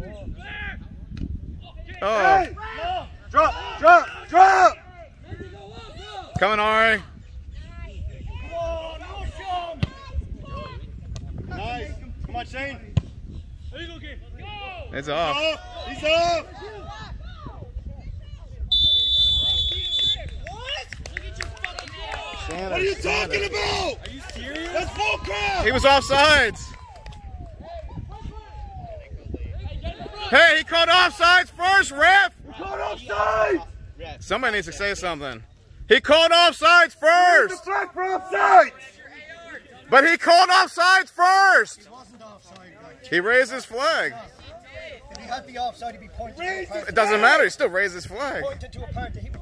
Oh. Hey! Drop! Drop! Drop! Coming, Ari. Nice. Come on, Shane. It's off. He's off. What are you talking about? Are you serious? That's full crowd. He was offsides. Hey, he called offsides first, ref. He called offside. Somebody needs to say something. He called offsides first. The flag for offside. But he called offsides first. He wasn't offside, guys. He raised his flag. If he had the offside, he'd be pointing to a It doesn't matter. He still raised his flag. Pointed to a part that he